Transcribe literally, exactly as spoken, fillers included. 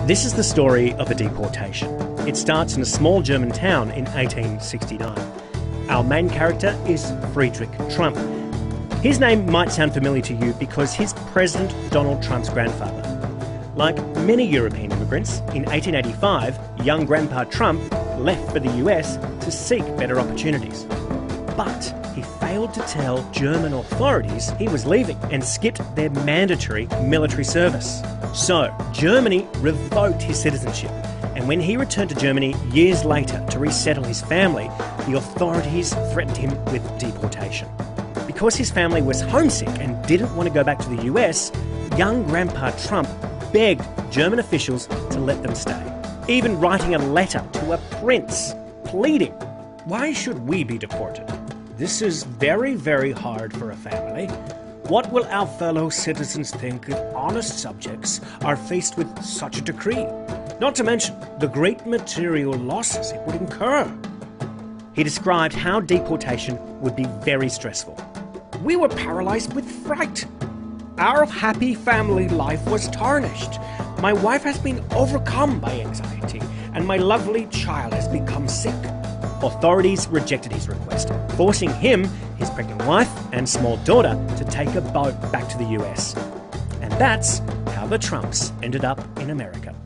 This is the story of a deportation. It starts in a small German town in eighteen sixty-nine. Our main character is Friedrich Trump. His name might sound familiar to you because he's President Donald Trump's grandfather. Like many European immigrants, in eighteen eighty-five, young Grandpa Trump left for the U S to seek better opportunities. But he failed to tell German authorities he was leaving and skipped their mandatory military service. So, Germany revoked his citizenship, and when he returned to Germany years later to resettle his family, the authorities threatened him with deportation. Because his family was homesick and didn't want to go back to the U S, young Grandpa Trump begged German officials to let them stay, even writing a letter to a prince, pleading, "Why should we be deported? This is very, very hard for a family. What will our fellow citizens think if honest subjects are faced with such a decree? Not to mention the great material losses it would incur." He described how deportation would be very stressful. "We were paralyzed with fright. Our happy family life was tarnished. My wife has been overcome by anxiety, and my lovely child has become sick." Authorities rejected his request, forcing him, his pregnant wife and small daughter to take a boat back to the U S. And that's how the Trumps ended up in America.